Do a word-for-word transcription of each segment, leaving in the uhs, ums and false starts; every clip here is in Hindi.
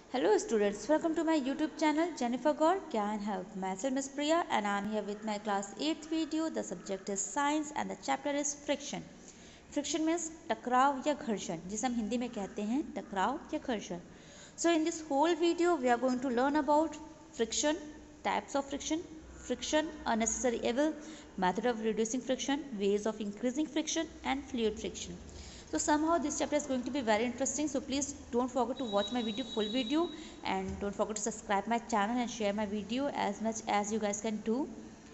Hello students, welcome to my YouTube channel Jennifer Gaur Can Help. Myself Miss Priya and I am here with my class eighth video. The subject is science and the chapter is friction. Friction means टकराव या घर्षण, जिसे हम हिंदी में कहते हैं टकराव या घर्षण. So in this whole video we are going to learn about friction, types of friction, friction, unnecessary evil, method of reducing friction, ways of increasing friction and fluid friction. So somehow this chapter is going to be very interesting, so please don't forget to watch my video full video and don't forget to subscribe my channel and share my video as much as you guys can do.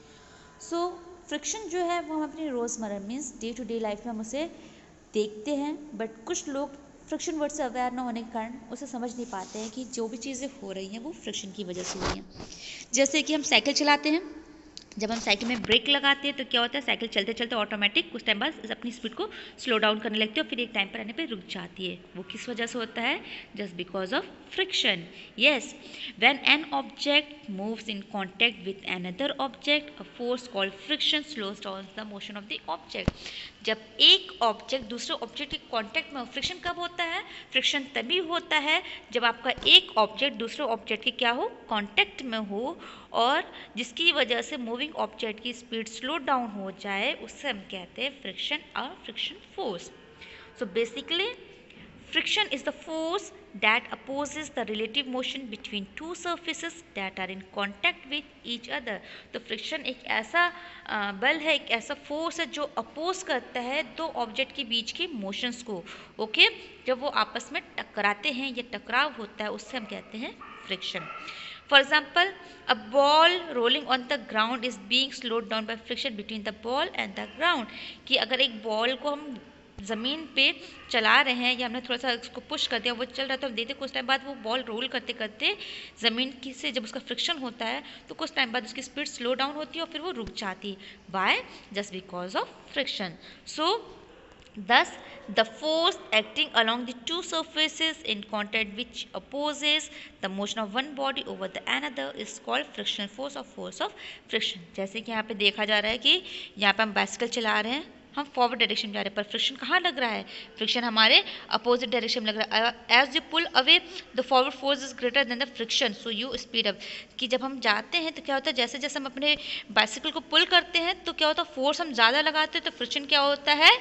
So friction जो है वो हम अपनी रोज़मर्रा means day to day life में हम उसे देखते हैं, बट कुछ लोग फ्रिक्शन वर्ड से अवेयर ना होने के कारण उसे समझ नहीं पाते हैं कि जो भी चीज़ें हो रही हैं वो फ्रिक्शन की वजह से हुई हैं. जैसे कि हम साइकिल चलाते हैं, जब हम साइकिल में ब्रेक लगाते हैं तो क्या होता है, साइकिल चलते चलते ऑटोमेटिक कुछ टाइम बाद अपनी स्पीड को स्लो डाउन करने लगती है और फिर एक टाइम पर आने पे रुक जाती है. वो किस वजह से होता है? Just because of friction. Yes, when an object moves in contact with another object a force called friction slows down the motion of the object. जब एक ऑब्जेक्ट दूसरे ऑब्जेक्ट के कॉन्टैक्ट में, फ्रिक्शन कब होता है? फ्रिक्शन तभी होता है जब आपका एक ऑब्जेक्ट दूसरे ऑब्जेक्ट के क्या हो, कॉन्टैक्ट में हो, और जिसकी वजह से मूविंग ऑब्जेक्ट की स्पीड स्लो डाउन हो जाए, उससे हम कहते हैं फ्रिक्शन और friction force. So basically friction is the force that opposes the relative motion between two surfaces that are in contact with each other. तो friction एक ऐसा बल है, एक ऐसा फोर्स है जो अपोज करता है दो ऑब्जेक्ट के बीच के मोशंस को. Okay okay? जब वो आपस में टकराते हैं या टकराव होता है, उससे हम कहते हैं friction. For example, a ball rolling on the ground is being slowed down by friction between the ball and the ground. कि अगर एक बॉल को हम ज़मीन पे चला रहे हैं या हमने थोड़ा सा उसको पुश कर दिया, वो चल रहा था, हम देखते कुछ टाइम बाद वो बॉल रोल करते करते ज़मीन की से जब उसका फ्रिक्शन होता है तो कुछ टाइम बाद उसकी स्पीड स्लो डाउन होती है और फिर वो रुक जाती है. By just because of friction. So thus the force acting along the two surfaces in contact which opposes the motion of one body over the another is called frictional force or force of friction. जैसे कि यहाँ पे देखा जा रहा है कि यहाँ पे हम बाइसिकल चला रहे हैं, हम फॉरवर्ड डायरेक्शन में जा रहे हैं, पर फ्रिक्शन कहाँ लग रहा है? फ्रिक्शन हमारे अपोजिट डायरेक्शन में लग रहा है. As you pull away the forward force is greater than the friction, so you speed up. कि जब हम जाते हैं तो क्या होता है, जैसे जैसे हम अपने बाइसिकल को पुल करते हैं तो क्या होता है, फोर्स हम ज़्यादा लगाते हैं तो फ्रिक्शन क्या होता है,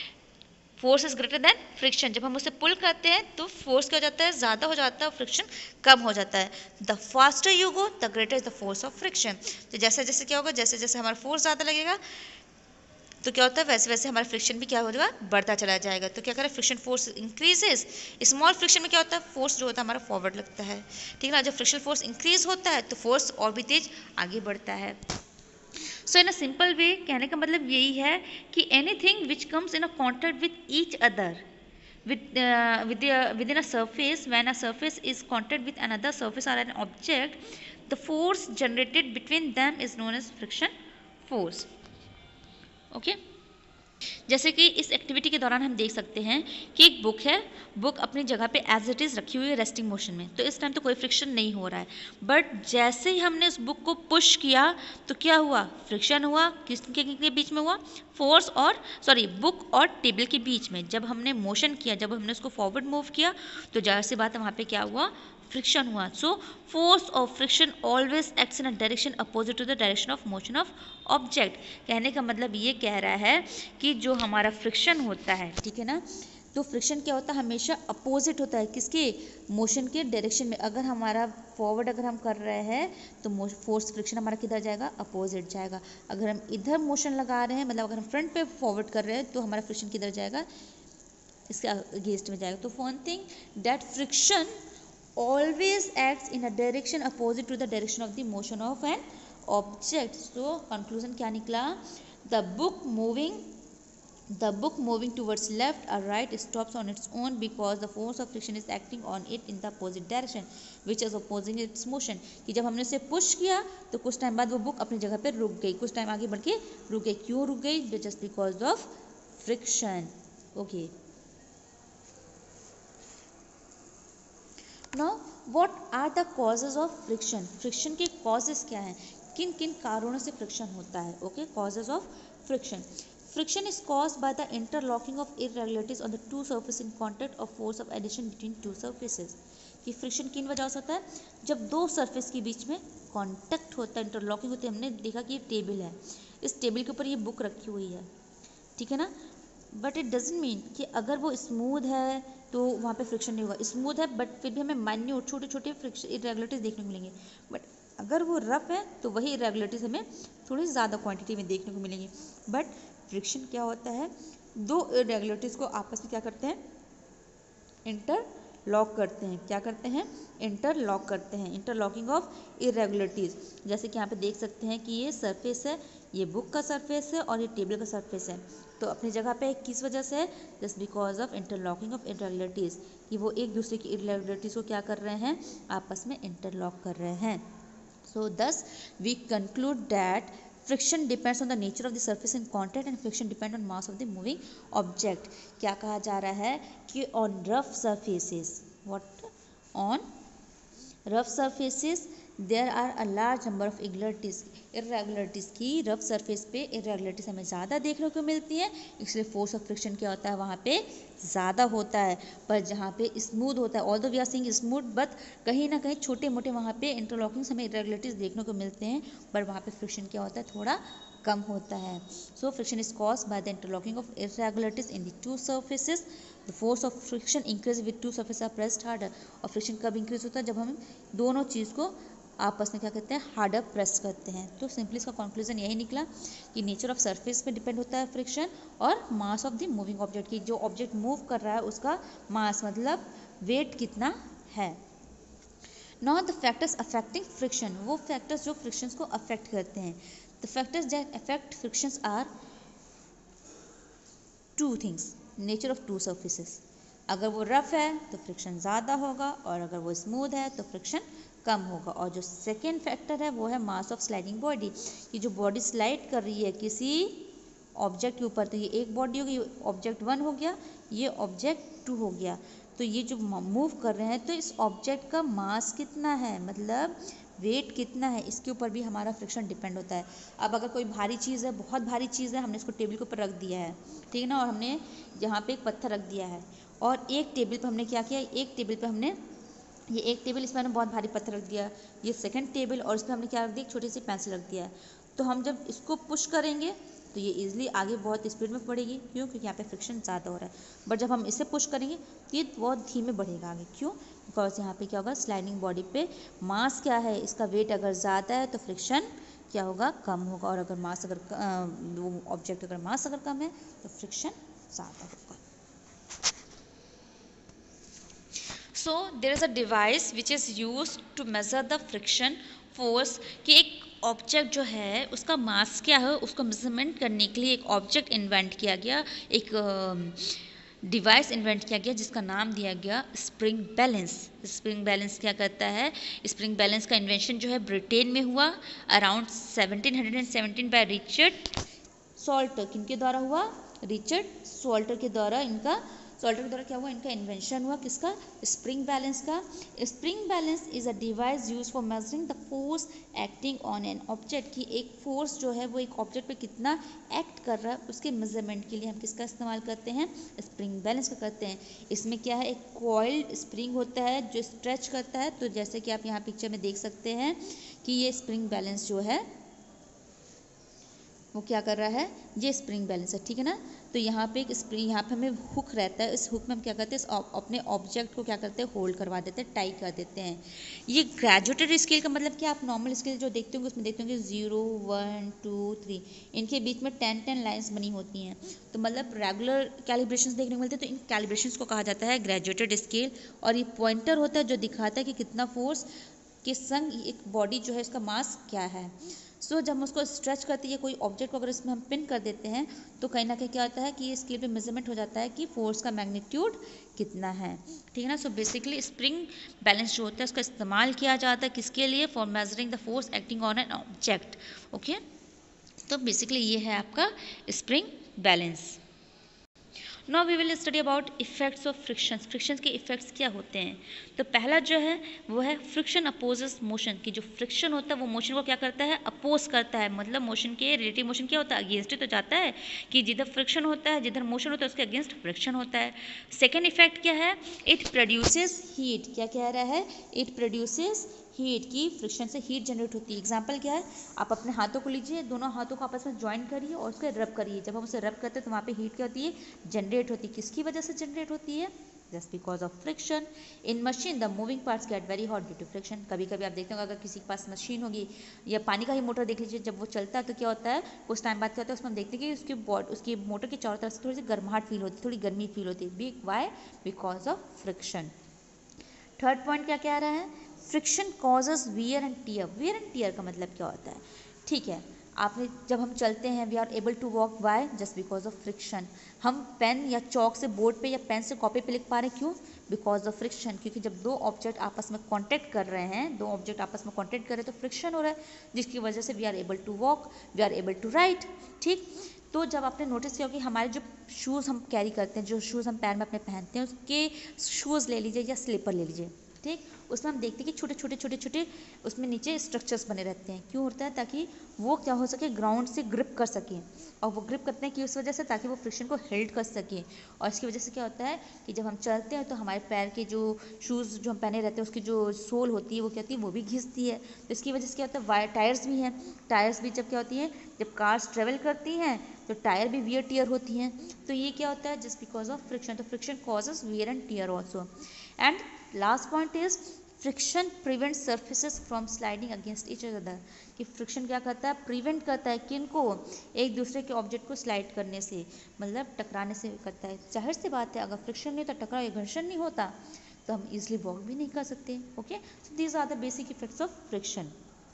force is greater than friction. जब हम उसे पुल करते हैं तो फोर्स क्या हो जाता है, ज़्यादा हो जाता है और फ्रिक्शन कम हो जाता है. The faster you go the greater is the force of friction. तो जैसे जैसे क्या होगा, जैसे जैसे हमारा फोर्स ज़्यादा लगेगा तो क्या होता है, वैसे वैसे हमारा फ्रिक्शन भी क्या हो जाएगा, बढ़ता चला जाएगा. तो क्या करें, friction force increases. Small friction में क्या होता है, फोर्स जो होता है हमारा फॉरवर्ड लगता है, ठीक है ना. जब फ्रिक्शन फोर्स इंक्रीज होता है तो फोर्स और भी तेज आगे बढ़ता है. सो इन अ सिंपल वे कहने का मतलब यही है कि anything which comes in a contact with each other with uh, with the, uh, within a surface, when a surface is contact with another surface or an object, the force generated between them is known as friction force. Okay. जैसे कि इस एक्टिविटी के दौरान हम देख सकते हैं कि एक बुक है, बुक अपनी जगह पे एज इट इज़ रखी हुई है रेस्टिंग मोशन में, तो इस टाइम तो कोई फ्रिक्शन नहीं हो रहा है. बट जैसे ही हमने उस बुक को पुश किया तो क्या हुआ, फ्रिक्शन हुआ. किसके के बीच में हुआ, फोर्स और सॉरी बुक और टेबल के बीच में. जब हमने मोशन किया, जब हमने उसको फॉरवर्ड मूव किया तो जाहिर सी बात है वहाँ पे क्या हुआ, फ्रिक्शन हुआ. So force of friction always acts in a direction opposite to the direction of motion of object. कहने का मतलब ये कह रहा है कि जो हमारा फ्रिक्शन होता है, ठीक है ना, तो फ्रिक्शन क्या होता है, हमेशा अपोजिट होता है किसके, मोशन के डायरेक्शन में. अगर हमारा फॉरवर्ड अगर हम कर रहे हैं तो फोर्स फ्रिक्शन हमारा किधर जाएगा, अपोजिट जाएगा. अगर हम इधर मोशन लगा रहे हैं, मतलब अगर हम फ्रंट पे फॉरवर्ड कर रहे हैं तो हमारा फ्रिक्शन किधर जाएगा, इसके अगेंस्ट में जाएगा. तो one thing that friction always acts in a direction opposite to the direction of the motion of an object. So conclusion क्या निकला, the book moving the book moving towards left or right stops on its own because the force of friction is acting on it in the opposite direction which is opposing its motion. कि जब हमने उसे पुश किया तो कुछ टाइम बाद वो बुक अपनी जगह पर रुक गई, कुछ टाइम आगे बढ़ के रुक गई. क्यों रुक गई, just because of friction. Okay. Now, what are the causes of friction? Friction के causes क्या हैं, किन किन कारणों से friction होता है. Okay, causes of friction. Friction is caused by the interlocking of irregularities on the two surfaces in contact or force of adhesion between two surfaces. कि फ्रिक्शन किन वजह से होता है, जब दो सरफेस के बीच में कांटेक्ट होता है, इंटरलॉकिंग होती है। हमने देखा कि ये टेबल है, इस टेबल के ऊपर ये बुक रखी हुई है, ठीक है ना, बट इट डजेंट मीन कि अगर वो स्मूथ है तो वहाँ पे फ्रिक्शन नहीं होगा। स्मूथ है बट फिर भी हमें माइन्यूट छोटे छोटे फ्रिक्शन इरेगुलरिटीज देखने को मिलेंगे, बट अगर वो रफ है तो वही इरेगुलरिटीज हमें थोड़ी ज़्यादा क्वांटिटी में देखने को मिलेंगी। बट फ्रिक्शन क्या होता है, दो इरेगुलरिटीज को आपस में क्या करते हैं, इंटरलॉक करते हैं। क्या करते हैं, इंटरलॉक करते हैं, इंटरलॉकिंग ऑफ इरेगुलरिटीज। जैसे कि यहाँ पे देख सकते हैं कि ये सरफेस है, ये बुक का सरफेस है और ये टेबल का सरफेस है, तो अपनी जगह पे किस वजह से है, just because of interlocking of irregularities, कि वो एक दूसरे की इरेगुलरिटीज को क्या कर रहे हैं, आपस में इंटरलॉक कर रहे हैं। So thus we conclude that friction depends on the nature of the surface in contact and friction depend on mass of the moving object. क्या कहा जा रहा है कि on rough surfaces, what, on rough surfaces there are a large number of irregularities. Irregularities की रफ सरफेस पे इरेगुलरिटीज हमें ज़्यादा देखने को मिलती है, इसलिए फोर्स ऑफ फ्रिक्शन क्या होता है, वहाँ पे ज़्यादा होता है। पर जहाँ पे स्मूथ होता है, although we are seeing smooth, but कहीं ना कहीं छोटे मोटे वहाँ पे इंटरलॉकिंग्स हमें इरेगुलरिटीज देखने को मिलते हैं, पर वहाँ पे फ्रिक्शन क्या होता है, थोड़ा कम होता है। So friction is caused by the interlocking of irregularities in the two surfaces. The force of friction increase with two surface are pressed harder. और फ्रिक्शन कब इंक्रीज होता है, जब हम दोनों चीज़ को आपस में क्या करते हैं, हार्डर प्रेस करते हैं। तो सिंपली इसका कंक्लूजन यही निकला कि नेचर ऑफ सरफेस पे डिपेंड होता है फ्रिक्शन, और mass of the moving object की, जो ऑब्जेक्ट मूव कर रहा है उसका मास मतलब वेट कितना है। Now the factors affecting friction, वो फैक्टर्स जो फ्रिक्शंस को अफेक्ट करते हैं। The factors that affect frictions are two things, nature of two surfaces. अगर वो रफ है तो फ्रिक्शन ज़्यादा होगा, और अगर वो स्मूथ है तो फ्रिक्शन कम होगा। और जो सेकेंड फैक्टर है वो है मास ऑफ स्लाइडिंग बॉडी, कि जो बॉडी स्लाइड कर रही है किसी ऑब्जेक्ट के ऊपर, तो ये एक बॉडी होगी, ऑब्जेक्ट वन हो गया, ये ऑब्जेक्ट टू हो गया, तो ये जो मूव कर रहे हैं तो इस ऑब्जेक्ट का मास कितना है, मतलब वेट कितना है, इसके ऊपर भी हमारा फ्रिक्शन डिपेंड होता है। अब अगर कोई भारी चीज़ है, बहुत भारी चीज़ है, हमने इसको टेबल के ऊपर रख दिया है, ठीक है ना, और हमने यहाँ पे एक पत्थर रख दिया है, और एक टेबल पे हमने क्या किया, एक टेबल पे हमने ये एक टेबल, इसमें हमने बहुत भारी पत्थर रख दिया, ये सेकंड टेबल, और इसमें हमने क्या रख दिया, एक छोटी सी पेंसिल रख दिया है। तो हम जब इसको पुश करेंगे तो ये इजीली आगे बहुत स्पीड में बढ़ेगी, क्यों, क्योंकि यहाँ पे फ्रिक्शन ज़्यादा हो रहा है। बट जब हम इसे पुश करेंगे तो ये बहुत धीमे बढ़ेगा आगे, क्यों, बिकॉज यहाँ पे क्या होगा, स्लाइडिंग बॉडी पे मास क्या है, इसका वेट अगर ज़्यादा है तो फ्रिक्शन क्या होगा, कम होगा, और अगर मास अगर वो ऑब्जेक्ट अगर मास अगर कम है तो फ्रिक्शन ज़्यादा होगा। So there is a device which is used to measure the friction force, कि एक ऑब्जेक्ट जो है उसका मास क्या है उसको मेजरमेंट करने के लिए एक ऑब्जेक्ट इन्वेंट किया गया, एक डिवाइस इन्वेंट किया गया जिसका नाम दिया गया स्प्रिंग बैलेंस। स्प्रिंग बैलेंस क्या करता है, स्प्रिंग बैलेंस का इन्वेंशन जो है ब्रिटेन में हुआ around seventeen seventeen by Richard Salter. किनके द्वारा हुआ, रिचर्ड सॉल्टर के द्वारा, इनका सॉल्टर के द्वारा क्या हुआ, इनका इन्वेंशन हुआ, किसका, स्प्रिंग बैलेंस का। Spring balance is a device use for measuring the force acting on an object, की एक फोर्स जो है वो एक ऑब्जेक्ट पे कितना एक्ट कर रहा है उसके मेजरमेंट के लिए हम किसका इस्तेमाल करते हैं, स्प्रिंग बैलेंस का करते हैं। इसमें क्या है, एक कॉइल्ड स्प्रिंग होता है जो स्ट्रेच करता है, तो जैसे कि आप यहाँ पिक्चर में देख सकते हैं कि ये स्प्रिंग बैलेंस जो है वो क्या कर रहा है, ये स्प्रिंग बैलेंस है, ठीक है ना। तो यहाँ पे एक स्प्रिंग, यहाँ पे हमें हुक रहता है, इस हुक में हम क्या करते हैं, अपने ऑब्जेक्ट को क्या करते हैं, होल्ड करवा देते हैं, टाइट कर देते हैं। ये ग्रेजुएटेड स्केल का मतलब क्या, आप नॉर्मल स्केल जो देखते होंगे उसमें देखते होंगे जीरो वन टू थ्री, इनके बीच में टेन टेन लाइन्स बनी होती हैं, तो मतलब रेगुलर कैलिब्रेशंस देखने को मिलते हैं, तो इन कैलिब्रेशंस को कहा जाता है ग्रेजुएटेड स्केल। और ये पॉइंटर होता है जो दिखाता है कि कितना फोर्स के संग एक बॉडी जो है इसका मास क्या है। सो so, जब हम उसको स्ट्रेच करते हैं, कोई ऑब्जेक्ट को अगर इसमें हम पिन कर देते हैं तो कहीं ना कहीं क्या होता है कि ये स्केल पे मेजरमेंट हो जाता है कि फोर्स का मैग्नीट्यूड कितना है, ठीक है ना। सो बेसिकली स्प्रिंग बैलेंस जो होता है उसका इस्तेमाल किया जाता है किसके लिए, for measuring the force acting on an object, okay. तो बेसिकली ये है आपका spring balance. Now we will study about effects of friction. Friction के इफेक्ट्स क्या होते हैं? तो पहला जो है वो है फ्रिक्शन अपोजेस मोशन, की जो फ्रिक्शन होता है वो मोशन को क्या करता है? अपोज करता है, मतलब मोशन के रिलेटिव मोशन क्या होता है? अगेंस्ट ही तो जाता है, कि जिधर फ्रिक्शन होता है, जिधर मोशन होता है उसके अगेंस्ट फ्रिक्शन होता है। सेकेंड इफेक्ट क्या है? It produces heat. क्या कह रहा है? इट प्रोड्यूसेस हीट, की फ्रिक्शन से हीट जनरेट होती है। एग्जाम्पल क्या है? आप अपने हाथों को लीजिए, दोनों हाथों को आपस में ज्वाइन करिए और उसको रब करिए। जब हम उसे रब करते हैं तो वहाँ पे हीट क्या होती है? जनरेट होती है। किसकी वजह से जनरेट होती है? Just because of friction. In machine the moving parts get very hot due to friction. कभी कभी आप देखते हो अगर किसी के पास मशीन होगी या पानी का ही मोटर देख लीजिए, जब वो चलता है तो क्या होता है? कुछ टाइम बाद क्या होता है? उसमें हम देखते हैं कि उसकी बॉड उसकी मोटर के चारों तरफ से थोड़ी सी गर्माहट फील होती है, थोड़ी गर्मी फील होती है। B Y? Because of friction. Third point क्या कह रहा है? Friction causes wear and tear. Wear and tear का मतलब क्या होता है? ठीक है, आपने जब हम चलते हैं we are able to walk by just because of friction. हम पेन या चौक से बोर्ड पे या पेन से कॉपी पे लिख पा रहे हैं, क्यों? Because of friction. क्योंकि जब दो ऑब्जेक्ट आपस में कॉन्टैक्ट कर रहे हैं, दो ऑब्जेक्ट आपस में कॉन्टैक्ट कर रहे हैं तो फ्रिक्शन हो रहा है, जिसकी वजह से we are able to walk, we are able to write. ठीक, तो जब आपने नोटिस किया कि हमारे जो शूज़ हम कैरी करते हैं, जो शूज़ हम पैर में अपने पहनते हैं, उसके शूज़ ले लीजिए या स्लीपर ले लीजिए, ठीक, उसमें हम देखते हैं कि छोटे छोटे छोटे छोटे उसमें नीचे स्ट्रक्चर्स बने रहते हैं। क्यों होता है? ताकि वो क्या हो सके? ग्राउंड से ग्रिप कर सके। और वो ग्रिप करते हैं कि उस वजह से ताकि वो फ्रिक्शन को हेल्ड कर सके। और इसकी वजह से क्या होता है कि जब हम चलते हैं तो हमारे पैर के जो शूज़ जो हम पहने रहते हैं उसकी जो सोल होती है वो क्या होती है? वो भी घिसती है। तो इसकी वजह से क्या होता है? वायर टायर्स भी हैं, टायर्स भी जब क्या होती हैं? जब कार्स ट्रेवल करती हैं तो टायर भी वियर टीयर होती हैं। तो ये क्या होता है? Just because of friction. तो friction causes wear and tear also. And last point is friction prevent surfaces from sliding against each other. कि फ्रिक्शन क्या करता है? प्रिवेंट करता है किनको? एक दूसरे के ऑब्जेक्ट को स्लाइड करने से, मतलब टकराने से करता है। जाहिर सी बात है अगर फ्रिक्शन नहीं होता, टकराव या घर्षण नहीं होता तो हम इजिली वॉक भी नहीं कर सकते। Okay, so these are the basic effects of friction.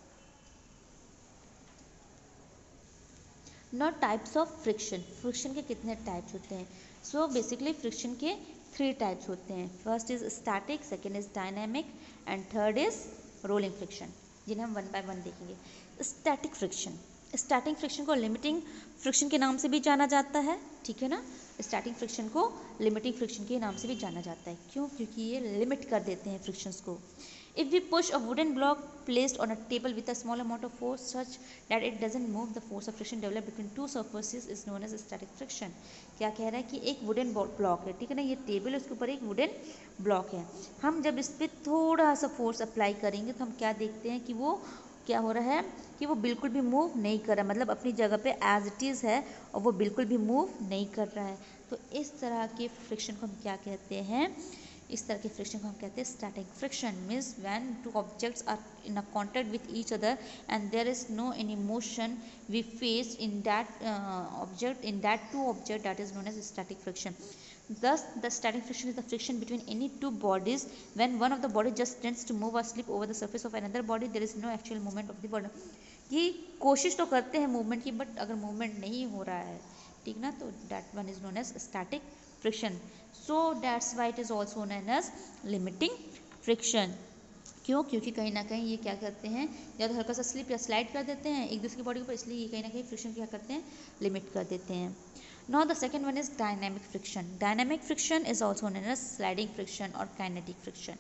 Not types of friction. Friction के कितने टाइप्स होते हैं? सो बेसिकली फ्रिक्शन के थ्री टाइप्स होते हैं। First is static, second is dynamic and third is rolling friction, जिन्हें हम वन बाय वन देखेंगे। स्टैटिक फ्रिक्शन, स्टैटिक फ्रिक्शन को लिमिटिंग फ्रिक्शन के नाम से भी जाना जाता है, ठीक है ना। स्टैटिक फ्रिक्शन को लिमिटिंग फ्रिक्शन के नाम से भी जाना जाता है। क्यों? क्योंकि ये लिमिट कर देते हैं फ्रिक्शंस को। If we push a wooden block placed on a table with a small amount of force such that it doesn't move, the force of friction developed between two surfaces is known as static friction. क्या कह रहा है कि एक वुडन ब्लॉक है, ठीक है ना, ये टेबल है, उसके ऊपर एक वुडन ब्लॉक है। हम जब इस पर थोड़ा सा फोर्स अप्लाई करेंगे तो हम क्या देखते हैं कि वो क्या हो रहा है कि वो बिल्कुल भी मूव नहीं कर रहा, मतलब अपनी जगह पे एज इट इज़ है और वो बिल्कुल भी मूव नहीं कर रहा है। तो इस तरह के फ्रिक्शन को हम क्या कहते हैं? इस तरह के फ्रिक्शन को हम कहते हैं static friction. Means when two objects are in a contact with each other and there is no any motion we face in that object in that two object, that is known as static friction. Thus, the static friction is the friction between any two bodies when one of the body just tends to move or slip over the surface of another body. There is no actual movement of the body. ये कोशिश तो करते हैं मूवमेंट की, बट अगर मूवमेंट नहीं हो रहा है, ठीक ना, तो that one is known as static friction. So that's why it is also known as limiting friction. क्यों? क्योंकि कहीं ना कहीं ये क्या करते हैं, या तो हल्का सा स्लिप या स्लाइड कर देते हैं एक दूसरे की बॉडी के ऊपर, इसलिए ये कहीं ना कहीं फ्रिक्शन क्या करते हैं? लिमिट कर देते हैं. Now the second one is dynamic friction. Dynamic friction is also known as sliding friction or kinetic friction.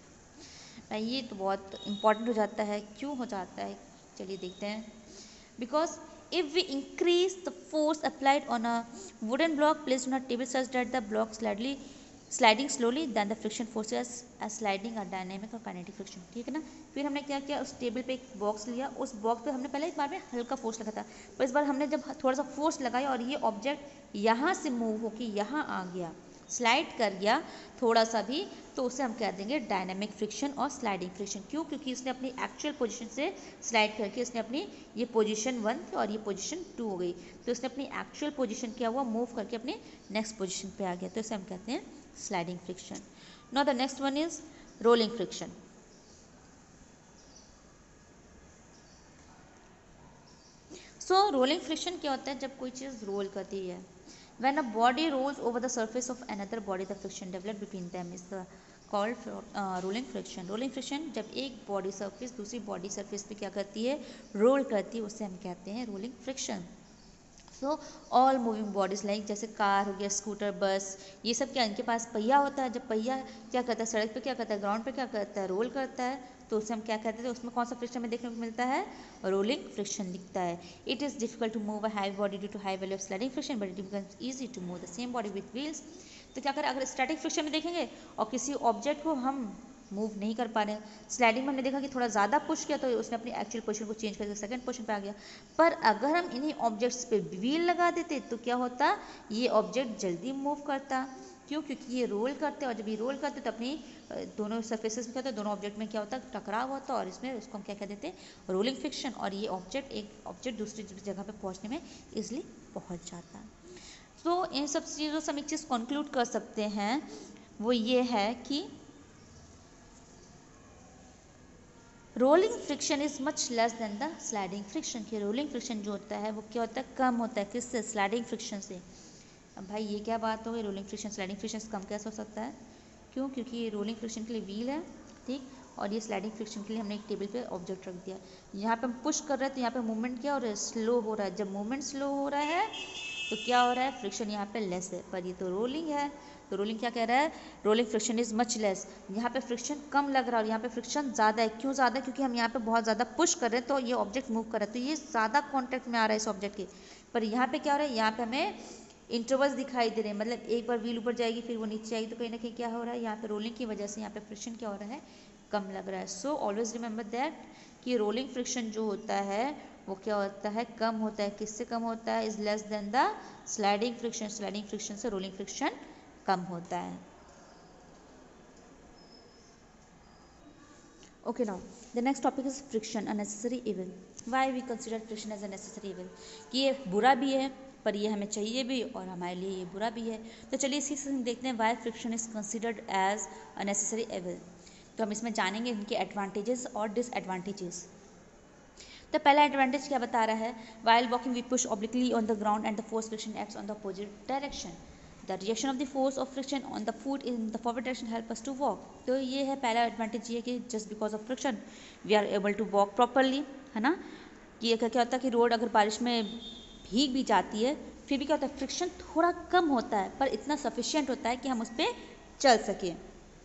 भाई ये तो बहुत इंपॉर्टेंट हो जाता है. क्यों हो जाता है? चलिए देखते हैं. Because if we increase the force applied on a wooden block placed on a table such that the block slightly sliding slowly, then the friction forces as sliding or dynamic or kinetic friction. ठीक है ना. फिर हमने क्या किया, उस टेबल पे एक बॉक्स लिया, उस बॉक्स पे हमने पहले एक बार में हल्का फोर्स लगा था, पर इस बार हमने जब थोड़ा सा फोर्स लगाया और ये ऑब्जेक्ट यहाँ से मूव होके यहाँ आ गया, स्लाइड कर गया थोड़ा सा भी, तो उसे हम कह देंगे डायनामिक फ्रिक्शन और स्लाइडिंग फ्रिक्शन. क्यों? क्योंकि इसने अपनी एक्चुअल पोजीशन से स्लाइड करके इसने अपनी ये पोजीशन वन थी और ये पोजीशन टू हो गई, तो इसने अपनी एक्चुअल पोजीशन क्या हुआ, मूव करके अपने नेक्स्ट पोजीशन पे आ गया, तो इसे हम कहते हैं sliding friction. Now the next one is rolling friction. So rolling friction क्या होता है? जब कोई चीज़ रोल करती है, when a body rolls over the surface of another body, the friction developed between them is the called uh, rolling friction. rolling friction जब एक बॉडी सरफेस दूसरी बॉडी सरफेस पे क्या करती है, रोल करती है, उसे हम कहते हैं rolling friction. So all moving bodies like जैसे कार हो गया, स्कूटर, बस, ये सब क्या इनके पास पहिया होता है। जब पहिया क्या करता है, सड़क पे क्या करता है, ग्राउंड पे क्या करता है, रोल करता है, तो उसे हम क्या कहते हैं, उसमें कौन सा फ्रिक्शन हमें देखने को मिलता है, रोलिंग फ्रिक्शन दिखता है। It is difficult to move a heavy body due to high value of sliding friction but it becomes easy to move the same body with wheels. तो क्या करें, अगर स्टैटिक फ्रिक्शन में देखेंगे और किसी ऑब्जेक्ट को हम मूव नहीं कर पा रहे हैं, स्लाइडिंग में हमने देखा कि थोड़ा ज़्यादा पुश किया तो उसने अपनी एक्चुअल पोजीशन को चेंज करके सेकंड पोजीशन पे आ गया। पर अगर हम इन्हीं ऑब्जेक्ट्स पे व्हील लगा देते तो क्या होता, ये ऑब्जेक्ट जल्दी मूव करता। क्यों? क्योंकि ये रोल करते और जब ये रोल करते तो अपनी दोनों सर्फेसेस में क्या होता है, दोनों ऑब्जेक्ट में क्या होता है, टकराव होता और इसमें उसको हम क्या कह देते हैं, रोलिंग फ्रिक्शन। और ये ऑब्जेक्ट एक ऑब्जेक्ट दूसरी जगह पे पहुंचने में इजिली पहुंच जाता है। तो इन सब चीज़ों से हम एक चीज़ कंक्लूड कर सकते हैं, वो ये है कि rolling friction is much less than the sliding friction. की रोलिंग फ्रिक्शन जो होता है वो क्या होता है, कम होता है। किससे? स्लाइडिंग फ्रिक्शन से। अब भाई ये क्या बात हो गई, रोलिंग फ्रिक्शन स्लाइडिंग फ्रिक्शन से कम कैसे हो सकता है? क्यों? क्योंकि ये रोलिंग फ्रिक्शन के लिए व्हील है, ठीक, और ये स्लाइडिंग फ्रिक्शन के लिए हमने एक टेबल पे ऑब्जेक्ट रख दिया। यहाँ पे हम पुश कर रहे हैं तो यहाँ पे मूवमेंट क्या हो रहा है, स्लो हो रहा है। जब मूवमेंट स्लो हो रहा है तो क्या हो रहा है, फ्रिक्शन यहाँ पे लेस है। पर ये तो रोलिंग है, तो रोलिंग क्या कह रहा है, rolling friction is much less. यहाँ पे फ्रिक्शन कम लग रहा है और यहाँ पे फ्रिक्शन ज़्यादा है। क्यों ज़्यादा? क्योंकि हम यहाँ पे बहुत ज़्यादा पुश कर रहे हैं तो ये ऑब्जेक्ट मूव कर रहा है, तो ये ज़्यादा कॉन्टैक्ट में आ रहा है इस ऑब्जेक्ट के। पर यहाँ पे क्या हो रहा है, यहाँ पे हमें इंटरवल्स दिखाई दे रहे हैं, मतलब एक बार व्हील ऊपर जाएगी फिर वो नीचे आएगी, तो कहीं ना कहीं क्या हो रहा है, यहाँ पे रोलिंग की वजह से यहाँ पे फ्रिक्शन क्या हो रहा है, कम लग रहा है। सो ऑलवेज रिमेंबर दैट कि रोलिंग फ्रिक्शन जो होता है वो क्या होता है, कम होता है। किससे कम होता है? Is less than the sliding friction. Sliding friction से रोलिंग फ्रिक्शन कम होता है। Okay, now the next topic is friction, a necessary evil. Why we consider friction as a necessary evil? कि ये बुरा भी है पर ये हमें चाहिए भी और हमारे लिए ये बुरा भी है। तो चलिए इसी से हम देखते हैं why friction is considered as a necessary evil। तो हम इसमें जानेंगे इनके एडवांटेजेस और डिसएडवांटेजेस। तो पहला एडवांटेज क्या बता रहा है, while walking we push obliquely on the ground and the force friction acts on the opposite direction. The reaction of the force of friction on the foot in the forward direction help us to walk. तो ये है पहला एडवांटेज, ये कि just because of friction we are able to walk properly, है ना। कि क्या क्या होता है कि रोड अगर बारिश में भीग भी जाती है फिर भी क्या होता है, फ्रिक्शन थोड़ा कम होता है पर इतना सफिशिएंट होता है कि हम उस पर चल सकें।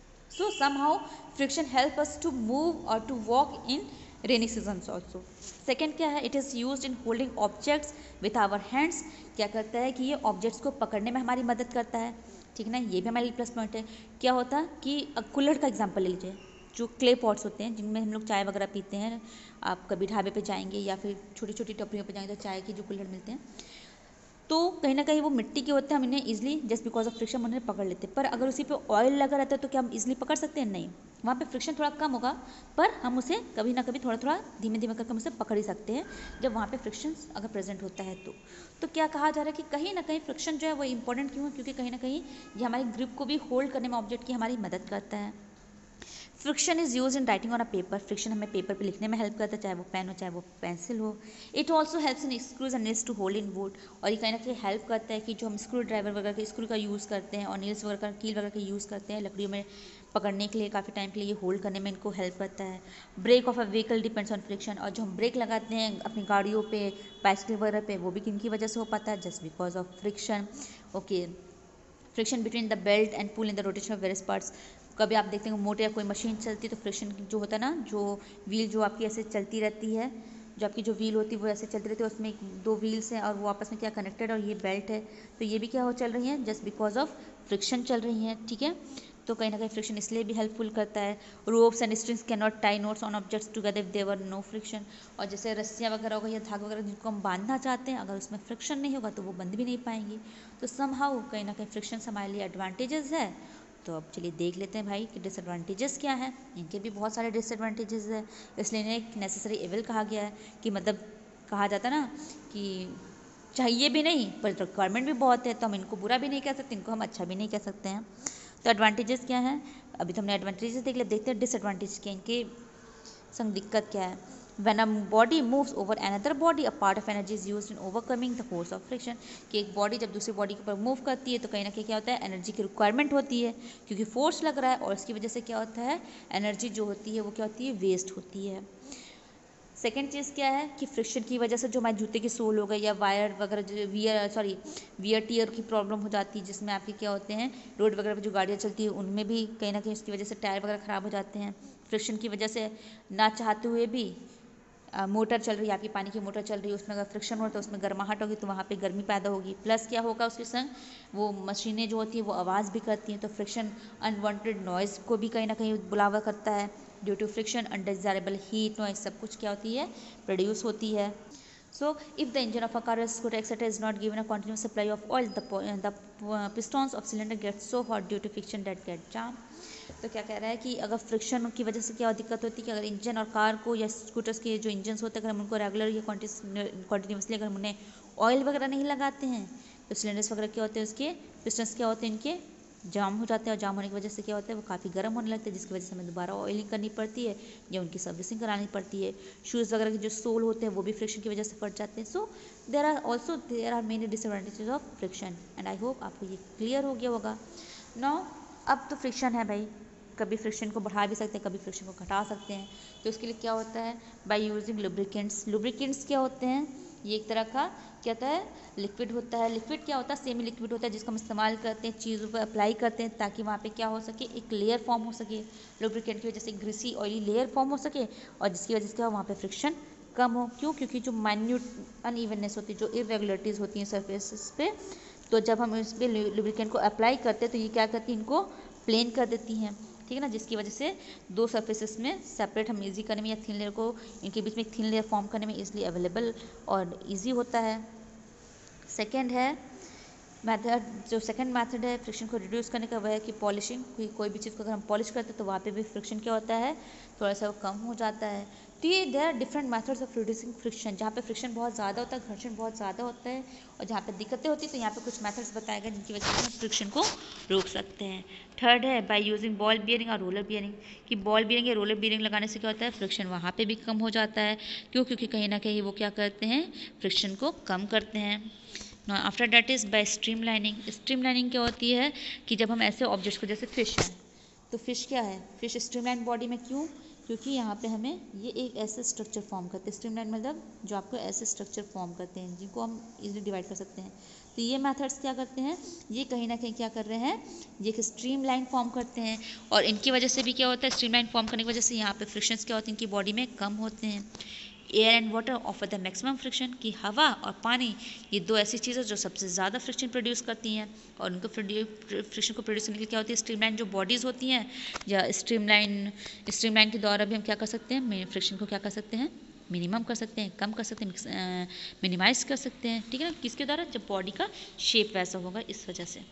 So somehow friction help us to move or to walk in rainy seasons also. Second क्या है, it is used in holding objects with our hands. क्या करता है कि ये ऑब्जेक्ट्स को पकड़ने में हमारी मदद करता है, ठीक है ना, ये भी हमारे प्लस पॉइंट है। क्या होता है कि कुल्हड़ का एग्जांपल ले लीजिए, जो क्ले पॉट्स होते हैं जिनमें हम लोग चाय वगैरह पीते हैं। आप कभी ढाबे पे जाएंगे या फिर छोटी छोटी टपरियों पे जाएंगे तो चाय की जो कुल्हड़ मिलते हैं तो कहीं ना कहीं वो मिट्टी के होते हैं, हम इन्हें easily just because of friction उन्हें पकड़ लेते हैं। पर अगर उसी पे ऑयल लगा रहता है तो क्या हम इजीली पकड़ सकते हैं? नहीं, वहाँ पे फ्रिक्शन थोड़ा कम होगा पर हम उसे कभी ना कभी थोड़ा थोड़ा धीमे धीमे करके हम उसे पकड़ ही सकते हैं जब वहाँ पे फ्रिक्शन अगर प्रेजेंट होता है तो। तो क्या कहा जा रहा है कि कहीं ना कहीं फ्रिक्शन जो है वो इंपॉर्टेंट क्यों है, क्योंकि कहीं ना कहीं ये हमारी ग्रिप को भी होल्ड करने में ऑब्जेक्ट की हमारी मदद करता है। Friction is use in writing on a paper. Friction हमें पेपर पे लिखने में हेल्प करता है, चाहे वो पेन हो चाहे वो पेंसिल हो। It also helps in screws and nails to hold in wood. और ये कहीं ना कहीं हेल्प करता है कि जो हम स्क्रू ड्राइवर वगैरह के स्क्रू का यूज़ करते हैं और नील्स वगैरह का कील वगैरह का यूज़ करते हैं लकड़ियों में पकड़ने के लिए, काफ़ी टाइम के लिए ये होल्ड करने में इनको हेल्प करता है। Brake of a vehicle depends on friction. और जो हम ब्रेक लगाते हैं अपनी गाड़ियों पे, बाइसिकल वगैरह पे, वो भी किनकी वजह से हो पाता है, just because of friction. Okay, friction between the belt and pull in the rotation of various parts. कभी आप देखते हैं मोटर या कोई मशीन चलती है तो फ्रिक्शन जो होता है ना, जो व्हील जो आपकी ऐसे चलती रहती है, जो आपकी जो व्हील होती है वो ऐसे चलती रहती है, उसमें दो व्हील्स हैं और वो आपस में क्या कनेक्टेड और ये बेल्ट है, तो ये भी क्या हो चल रही हैं, जस्ट बिकॉज ऑफ फ्रिक्शन चल रही हैं, ठीक है। तो कहीं ना कहीं फ्रिक्शन इसलिए भी हेल्पफुल करता है। Ropes and strings can not tie knots on objects together if there no friction. और जैसे रस्सियाँ वगैरह हो गई या धागा वगैरह जिनको हम बांधना चाहते हैं, अगर उसमें फ्रिक्शन नहीं होगा तो वो बंध भी नहीं पाएंगी। तो समहाउ कहीं ना कहीं फ्रिक्शन हमारे लिए एडवांटेजेस है। तो अब चलिए देख लेते हैं भाई कि डिसएडवांटेजेस क्या है। इनके भी बहुत सारे डिसएडवांटेजेस है, इसलिए इन्हें एक नेसेसरी एविल कहा गया है। कि मतलब कहा जाता है ना कि चाहिए भी नहीं पर रिक्वायरमेंट भी बहुत है, तो हम इनको बुरा भी नहीं कह सकते, इनको हम अच्छा भी नहीं कह सकते हैं। तो एडवांटेजेस क्या है, अभी तो हमने एडवांटेजेस देख लिया, देखते हैं डिसएडवांटेज क्या, इनके संग दिक्कत क्या है। When a body moves over another body, a part of energy is used in overcoming the force of friction। कि एक बॉडी जब दूसरी बॉडी के ऊपर मूव करती है तो कहीं ना कहीं क्या होता है, एनर्जी की रिक्वायरमेंट होती है क्योंकि फोर्स लग रहा है और इसकी वजह से क्या होता है, एनर्जी जो होती है वो क्या होती है, वेस्ट होती है। सेकेंड चीज़ क्या है कि फ्रिक्शन की वजह से जो हमारे जूते की सोल हो गई या वायर वगैरह जो वियर सॉरी वियर टीयर की प्रॉब्लम हो जाती है, जिसमें आपके क्या होते हैं रोड वगैरह पर जो गाड़ियाँ चलती है उनमें भी कहीं ना कहीं उसकी वजह से टायर वगैरह ख़राब हो जाते हैं। फ्रिक्शन की वजह से ना चाहते हुए भी आ, मोटर चल रही है, आपकी पानी की मोटर चल रही है, उसमें अगर फ्रिक्शन हो तो उसमें गर्माहट होगी तो वहाँ पे गर्मी पैदा होगी। प्लस क्या होगा उसके संग वो मशीनें जो होती हैं वो आवाज़ भी करती हैं, तो फ्रिक्शन अनवांटेड नॉइज़ को भी कहीं ना कहीं बुलावा करता है। Due to friction undesirable heat noise सब कुछ क्या होती है प्रोड्यूस होती है। So, if the engine of a car, scooter, et cetera is not given a continuous supply of oil, the, the pistons of cylinder get so hot due to friction that get jam. तो क्या कह रहा है कि अगर फ्रिक्शन की वजह से क्या दिक्कत होती है कि अगर इंजन और कार को या स्कूटर्स के जो इंजन होते हैं अगर हम उनको रेगुलर या कॉन्टिन्यूसली अगर हम उन्हें ऑयल वगैरह नहीं लगाते हैं तो सिलेंडर्स वगैरह क्या होते हैं उसके पिस्टन्स क्या होते हैं इनके जाम हो जाते हैं, और जाम होने की वजह से क्या होता है वो काफ़ी गर्म होने लगते हैं, जिसकी वजह से हमें दोबारा ऑयलिंग करनी पड़ती है या उनकी सर्विसिंग करानी पड़ती है। शूज़ वगैरह के जो सोल होते हैं वो भी फ्रिक्शन की वजह से फट जाते हैं। So there are also there are many disadvantages of friction and I hope आपको ये क्लियर हो गया होगा। नाउ अब तो फ्रिक्शन है भाई, कभी फ्रिक्शन को बढ़ा भी सकते हैं, कभी फ्रिक्शन को घटा सकते हैं। तो इसके लिए क्या होता है बाय यूजिंग लुब्रिकेंट्स। लुब्रिकेंट्स क्या होते हैं, ये एक तरह का क्या होता है लिक्विड होता है। लिक्विड क्या होता है सेमी लिक्विड होता है जिसको हम इस्तेमाल करते हैं चीज़ों पर अप्लाई करते हैं ताकि वहाँ पे क्या हो सके एक लेयर फॉर्म हो सके, लुब्रिकेंट की वजह से ग्रीसी ऑयली लेयर फॉर्म हो सके और जिसकी वजह से क्या वहाँ पे फ्रिक्शन कम हो। क्यों? क्योंकि जो माइन्यूट अनइवननेस होती है, जो इरेगुलरिटीज़ होती हैं सरफेसेस पे, तो जब हम इस पर लुब्रिकेंट को अप्लाई करते हैं तो ये क्या करती हैं इनको प्लेन कर देती हैं, ठीक है ना, जिसकी वजह से दो सरफेसेस में सेपरेट हम इजी करने में या थिन लेयर को इनके बीच में एक थिन लेयर फॉर्म करने में इजीली अवेलेबल और इजी होता है। सेकेंड है मेथड, जो सेकंड मेथड है फ्रिक्शन को रिड्यूस करने का वह है कि पॉलिशिंग। कोई कोई भी चीज़ को अगर हम पॉलिश करते हैं तो वहाँ पे भी फ्रिक्शन क्या होता है थोड़ा सा कम हो जाता है। तो ये there are different methods of reducing friction. जहाँ पे फ्रिक्शन बहुत ज़्यादा होता है, घर्षण बहुत ज़्यादा होता है और जहाँ पे दिक्कतें होती है तो यहाँ पे कुछ मेथड्स बताए गए जिनकी वजह से हम फ्रिक्शन को रोक सकते हैं। थर्ड है बाय यूजिंग बॉल बियरिंग और रोलर बियरिंग, कि बॉल बियरिंग या रोलर बियरिंग लगाने से क्या होता है फ्रिक्शन वहाँ पे भी कम हो जाता है। क्यों? क्योंकि कहीं ना कहीं वो क्या करते हैं फ्रिक्शन को कम करते हैं। After that is by streamlining. Streamlining क्या होती है कि जब हम ऐसे ऑब्जेक्ट्स को, जैसे फिश है, तो फिश क्या है, फिश स्ट्रीमलाइन बॉडी में क्यों? क्योंकि यहाँ पे हमें ये एक ऐसे स्ट्रक्चर फॉर्म करते हैं। स्ट्रीमलाइन मतलब जो आपको ऐसे स्ट्रक्चर फॉर्म करते हैं जिनको हम इजीली डिवाइड कर सकते हैं। तो ये मेथड्स क्या करते हैं, ये कहीं ना कहीं क्या कर रहे हैं, ये एक स्ट्रीम लाइन फॉर्म करते हैं और इनकी वजह से भी क्या होता है स्ट्रीम लाइन फॉर्म करने की वजह से यहाँ पे फ्रिक्शंस क्या होते हैं इनकी बॉडी में कम होते हैं। Air and water offer the maximum friction, की हवा और पानी ये दो ऐसी चीज़ें जो सबसे ज़्यादा फ्रिक्शन प्रोड्यूस करती हैं और उनको फ्रिक्शन को प्रोड्यूस करने के लिए क्या होती है स्ट्रीमलाइन जो बॉडीज़ होती हैं या स्ट्रीमलाइन स्ट्रीमलाइन के द्वारा भी हम क्या कर सकते हैं फ्रिक्शन को क्या कर सकते हैं मिनिमम कर सकते हैं, कम कर सकते हैं, मिनिमाइज कर सकते हैं, ठीक है ना, किसके द्वारा, जब बॉडी का शेप वैसा होगा इस वजह से।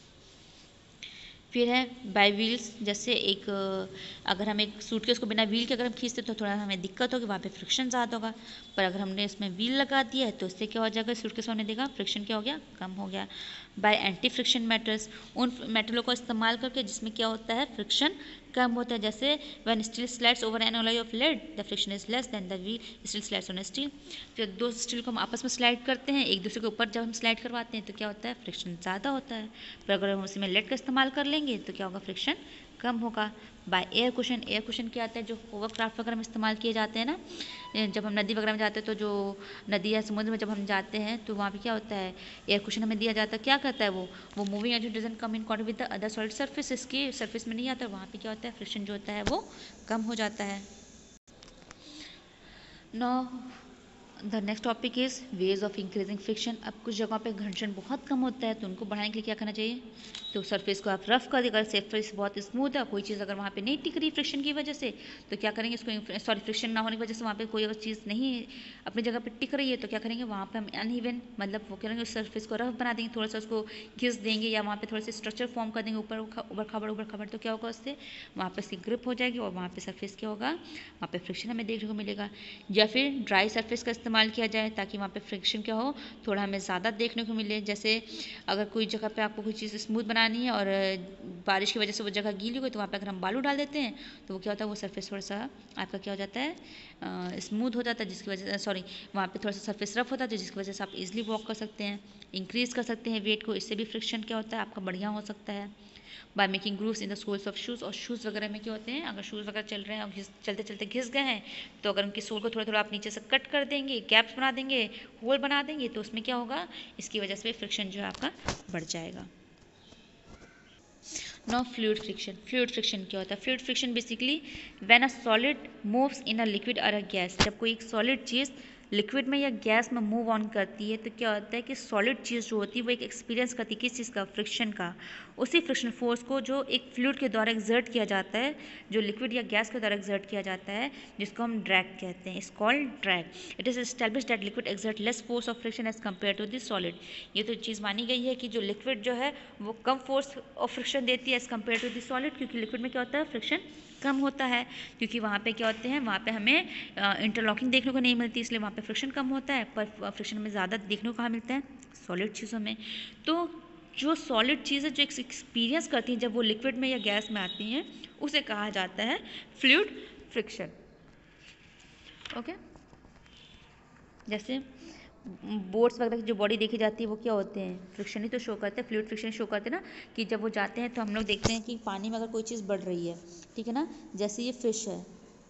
फिर है बाय व्हील्स, जैसे एक अगर हम एक सूटकेस को बिना व्हील के अगर हम खींचते तो थोड़ा हमें दिक्कत होगी, वहाँ पे फ्रिक्शन ज़्यादा होगा, पर अगर हमने इसमें व्हील लगा दिया है तो इससे क्या हो जाएगा सूटकेस होने देगा फ्रिक्शन क्या हो गया कम हो गया। बाय एंटी फ्रिक्शन मेटल्स, उन मेटलों को इस्तेमाल करके जिसमें क्या होता है फ्रिक्शन कम होता है, जैसे when steel slides over an alloy of lead the friction is less than the wheel steel slides on steel. जब दो स्टील को हम आपस में स्लाइड करते हैं एक दूसरे के ऊपर जब हम स्लाइड करवाते हैं तो क्या होता है फ्रिक्शन ज़्यादा होता है, पर अगर हम उसमें लेड का इस्तेमाल कर लेंगे तो क्या होगा फ्रिक्शन कम होगा। By air cushion, air cushion क्या आता है जो होवरक्राफ्ट वगैरह में इस्तेमाल किए जाते हैं ना, जब हम नदी वगैरह में जाते हैं तो जो नदी या समुद्र में जब हम जाते हैं तो वहाँ पे क्या होता है एयर कुशन हमें दिया जाता है, क्या करता है वो वो moving edge doesn't come in contact with the other solid surface, इसकी सरफेस में नहीं आता, वहाँ पे क्या होता है फ्रिक्शन जो होता है वो कम हो जाता है। Now the next topic is ways of increasing friction. अब कुछ जगहों पे घर्षण बहुत कम होता है तो उनको बढ़ाने के लिए क्या करना चाहिए, तो सरफेस को आप रफ कर देगा, सरफेस बहुत स्मूथ है, कोई चीज़ अगर वहाँ पे नहीं टिक रही फ्रिक्शन की वजह से तो क्या करेंगे इसको, सॉरी फ्रिक्शन ना होने की वजह से वहाँ पे कोई अगर चीज़ नहीं अपनी जगह पे टिक रही है तो क्या करेंगे वहाँ पे हम अनइवन मतलब वो करेंगे उस सरफेस को रफ बना देंगे, थोड़ा सा उसको घिस देंगे या वहाँ पे थोड़ा सा स्ट्रक्चर फॉर्म कर देंगे ऊपर ऊपर खबर ऊपर खबर, तो क्या होगा उससे वहाँ पे उसकी ग्रिप हो जाएगी और वहाँ पे सरफेस क्या होगा वहाँ पे फ्रिक्शन हमें देखने को मिलेगा। या फिर ड्राई सरफेस का इस्तेमाल किया जाए ताकि वहाँ पे फ्रिक्शन क्या हो थोड़ा हमें ज़्यादा देखने को मिले, जैसे अगर कोई जगह पे आपको कोई चीज़ स्मूथ बनानी बनानी है और बारिश की वजह से वो जगह गीली हो गई तो वहाँ पे अगर हम बालू डाल देते हैं तो वो क्या होता है, वो सरफेस थोड़ा सा आपका क्या हो जाता है, स्मूथ हो जाता है, जिसकी वजह से सॉरी वहाँ पे थोड़ा सा सरफेस रफ होता है, जिसकी वजह से आप इजीली वॉक कर सकते हैं, इंक्रीज़ कर सकते हैं वेट को। इससे भी फ्रिक्शन क्या होता है आपका बढ़िया हो सकता है। By making grooves in the soles of shoes, और शूज़ वगैरह में क्या होते हैं, अगर शूज़ वगैरह चल रहे हैं और घिस चलते चलते घिस गए हैं तो अगर उनकी सोल को थोड़ा थोड़ा आप नीचे से कट कर देंगे, गैप्स बना देंगे, होल बना देंगे, तो उसमें क्या होगा, इसकी वजह से फ्रिक्शन जो है आपका बढ़ जाएगा। Now fluid friction. Fluid friction क्या होता है? Fluid friction basically when a solid moves in a liquid or a gas. जब कोई एक solid चीज़ लिक्विड में या गैस में मूव ऑन करती है तो क्या होता है कि सॉलिड चीज़ जो होती है वो एक एक्सपीरियंस करती है किस चीज़ का, फ्रिक्शन का। उसी फ्रिक्शन फोर्स को जो एक फ्लूइड के द्वारा एक्सर्ट किया जाता है, जो लिक्विड या गैस के द्वारा एक्सर्ट किया जाता है, जिसको हम ड्रैग कहते हैं, is called drag. It is establish that liquid exert less force of friction as compare to the solid. ये तो चीज़ मानी गई है कि जो लिक्विड जो है वो कम फोर्स ऑफ फ्रिक्शन देती है as compare to the solid, क्योंकि लिक्विड में क्या होता है, फ्रिक्शन कम होता है, क्योंकि वहाँ पे क्या होते हैं, वहाँ पे हमें इंटरलॉकिंग देखने को नहीं मिलती, इसलिए वहाँ पे फ्रिक्शन कम होता है। पर फ्रिक्शन में ज़्यादा देखने को कहाँ मिलता है, सॉलिड चीज़ों में। तो जो सॉलिड चीज़ें जो एक्सपीरियंस करती हैं जब वो लिक्विड में या गैस में आती हैं, उसे कहा जाता है फ्लूइड फ्रिक्शन। ओके, जैसे बोट्स वगैरह की जो बॉडी देखी जाती है वो क्या होते हैं, फ्रिक्शन ही तो शो करते हैं, फ्लूइड फ्रिक्शन शो करते हैं ना, कि जब वो जाते हैं तो हम लोग देखते हैं कि पानी में अगर कोई चीज़ बढ़ रही है, ठीक है ना, जैसे ये फिश है,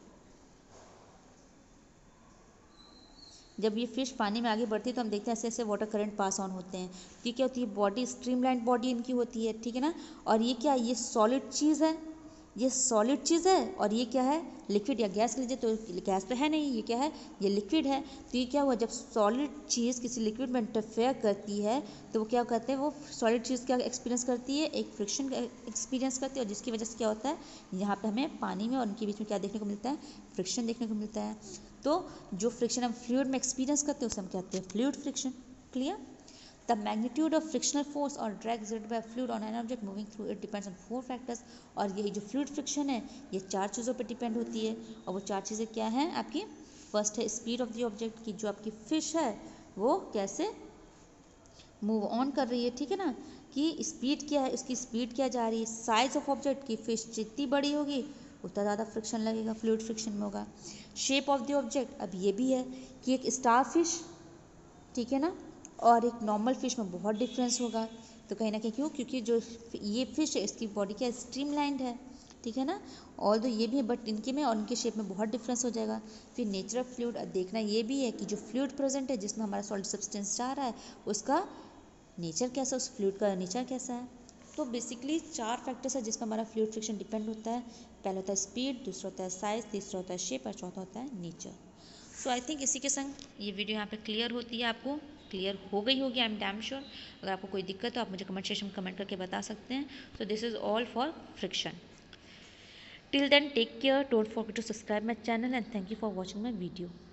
जब ये फिश पानी में आगे बढ़ती है तो हम देखते हैं ऐसे ऐसे वाटर करंट पास ऑन होते हैं। ये क्या होती है, बॉडी स्ट्रीमलाइन बॉडी इनकी होती है, ठीक है ना। और ये क्या है, ये सॉलिड चीज़ है, ये सॉलिड चीज़ है, और ये क्या है, लिक्विड या गैस लीजिए तो गैस तो है नहीं, ये क्या है, ये लिक्विड है। तो ये क्या हुआ, जब सॉलिड चीज़ किसी लिक्विड में इंटरफेयर करती है तो वो क्या कहते हैं, वो सॉलिड चीज़ क्या एक्सपीरियंस करती है, एक फ्रिक्शन एक्सपीरियंस करती है, और जिसकी वजह से क्या होता है, यहाँ पे हमें पानी में और उनके बीच में क्या देखने को मिलता है, फ्रिक्शन देखने को मिलता है। तो जो फ्रिक्शन हम फ्लूइड में एक्सपीरियंस करते हैं उसे हम कहते हैं fluid friction. Clear? The magnitude of frictional force और drag exerted by fluid on an object moving through it depends on four factors. और यही जो फ्लूइड फ्रिक्शन है ये चार चीज़ों पर डिपेंड होती है, और वो चार चीज़ें क्या हैं आपकी, फर्स्ट है स्पीड ऑफ द ऑब्जेक्ट, की जो आपकी फिश है वो कैसे मूव ऑन कर रही है, ठीक है ना, कि स्पीड क्या है, उसकी स्पीड क्या जा रही है, साइज ऑफ ऑब्जेक्ट की फिश जितनी बड़ी होगी उतना ज़्यादा फ्रिक्शन लगेगा, फ्लूइड फ्रिक्शन में होगा। शेप ऑफ द ऑब्जेक्ट, अब ये भी है कि एक स्टार फिश, ठीक है ना, और एक नॉर्मल फिश में बहुत डिफरेंस होगा। तो कहीं ना कहीं क्यों, क्योंकि जो ये फिश है इसकी बॉडी क्या स्ट्रीमलाइंड है, ठीक है ना, और तो ये भी है बट इनके में और इनके शेप में बहुत डिफरेंस हो जाएगा। फिर नेचर ऑफ फ्लूइड, देखना ये भी है कि जो फ्लूइड प्रेजेंट है जिसमें हमारा सॉलिड सब्सटेंस जा रहा है उसका नेचर कैसा, उस फ्लूइड का नेचर कैसा है। तो बेसिकली चार फैक्टर्स है जिस पर हमारा फ्लूइड फ्रिक्शन डिपेंड होता है। पहला होता है स्पीड, दूसरा होता है साइज, तीसरा होता है शेप, और चौथा होता है नेचर। सो आई थिंक इसी के संग ये वीडियो यहाँ पे क्लियर होती है, आपको क्लियर हो गई होगी, आई एम डैम श्योर। अगर आपको कोई दिक्कत हो आप मुझे कमेंट सेक्शन में कमेंट करके बता सकते हैं। So this is all for friction. Till then take care, don't forget to subscribe my channel, and thank you for watching my video.